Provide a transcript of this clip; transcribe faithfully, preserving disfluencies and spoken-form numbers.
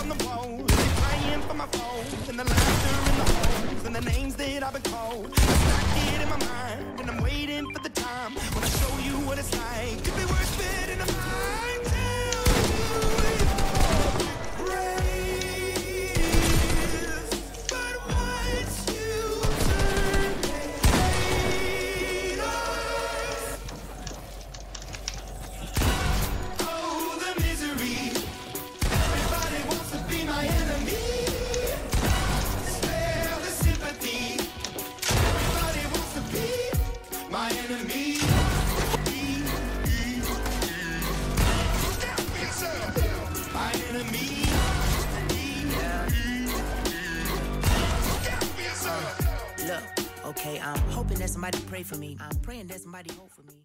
on the wall. They're praying for my phone, and the laughter in the holes, and the names that I've been called. I stack it in my mind, and I'm waiting for the time when I show you what it's like. Could be worse fit in a mind. Okay, I'm hoping that somebody pray for me. I'm praying that somebody hope for me.